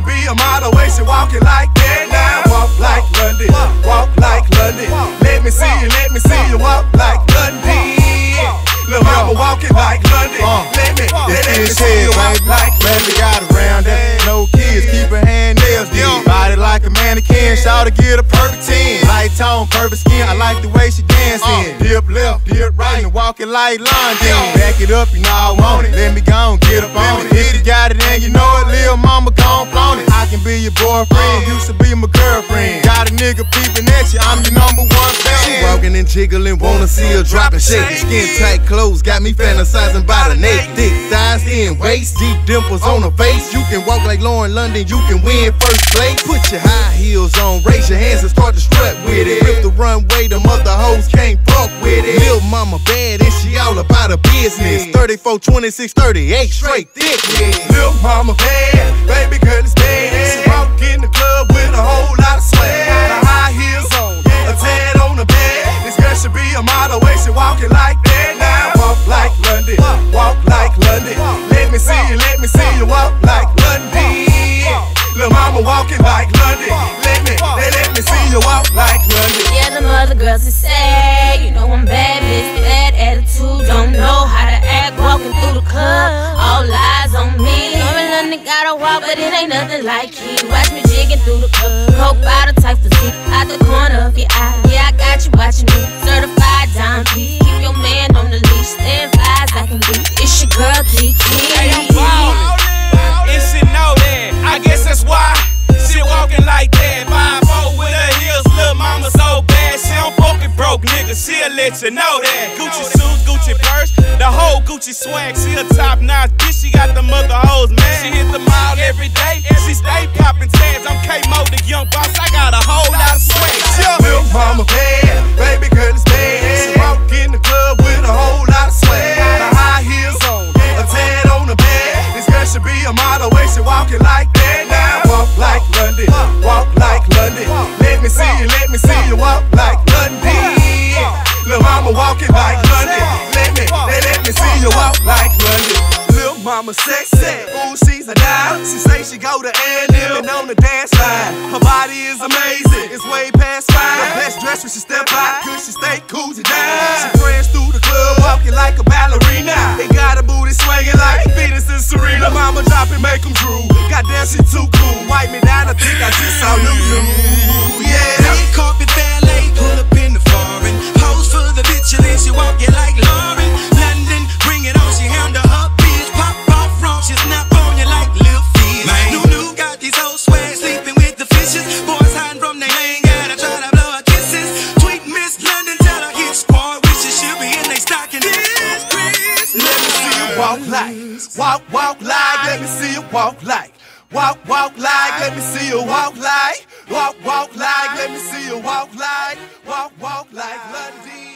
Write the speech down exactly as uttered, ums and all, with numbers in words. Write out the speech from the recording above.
should be a model, way she walking like that. Now walk like London, walk like London. Let me see you, let me see you walk like London. Lil' mama walking like London. Let me, let me see you walk like London. Got around that, no kids, keep her hand nails deep. Body like a mannequin, shout to get a perfect ten. Light tone, perfect skin, I like the way she dancing. Dip left, dip right, and walking like London. Back it up, you know I want it. Let me go and get up on it. If you got it and you know it, lil' mama gon' flaunt it. I can be your boyfriend, used to be my girlfriend. Got a nigga peeping at you, I'm your number one fan. She walking and jiggling, wanna see her drop and shake. Skin tight clothes, got me fantasizing about her neck. Thick thighs in waist, deep dimples on her face. You can walk like Lauren London, you can win first place. Put your high heels on, raise your hands and start to strut with it. Rip the runway, the mother hoes can't fuck with it. Lil' mama bad and she all about her business. thirty-four, twenty-six, thirty-eight, straight thick. Lil' mama bad, baby girl is bad. She walk in the club with a whole lot of swag. The high heels on, a tad on the bed. This girl should be a model, way she walking like that. Now walk like London, walk like London. Let me see you, let me see you walk like London. Lil' mama walking like London. Let me, let, let me see you walk like London. Yeah, them other girls that say, you know I'm bad, bitch, bad attitude, don't know how to act, walking through the club, all eyes on me. Lauren London gotta walk, but it ain't nothing like he. Watch me jigging through the club, coke bottle type physique, out the corner of your eye. Yeah, I got you watching me, certified dime piece. Keep your man on the leash, stand fly as I can be. It's your girl Kiki. Hey, I'm ballin', and she know that. I guess that's why she walking like that. five four with her heels, lil' mama so bad. She don't fuck it broke, nigga, she'll let you know that. Gucci shoes, Gucci purse, the whole Gucci swag. She a top notch bitch, she got the mother hoes, man. She hit the mall every day, and she stay poppin' tags. I'm K-Mo, the young boss, I got a whole lot of swag. Lil' mama bad, baby girl is bad. She walk in the club with a whole lot of swag. The high heels on, a tad on the bed. This girl should be a model, way she walking like that. Now walk like London, walk like London. Let me see you, let me see you walk like London. Lil' mama walking like London. Let me, let, let me see you walk like London. Lil' mama sexy, ooh she's a dime. She say she go to A and M and on the dance line. Her body is amazing, it's way past fine. The best dress when she step out, cause she stay cool to down. She prance through the club, walking like a ballerina. They got a booty swinging like Venus and Serena. Mama drop it, make them drool. Goddamn, she too cool. Wipe me down, I think I just saw Lulu. Yeah. Red carpet ballet, pull up in the foreign. Pose for the bitch and then she walking like Lauren London. Bring it on, she handle her bitch. Pop off wrong, she snap on you like Lil Fizz. New new got these hoes swag, sleeping with the fishes. Boys hiding from their lane, gotta try to blow her kisses. Tweet Miss London, tell her hit squad wishes she'll be in they stocking. This Chris, let me see you walk like, walk, walk like. Let me see you walk like, walk, walk like. Let me see you walk like, walk, walk like. Let me see you walk like, walk, walk like London.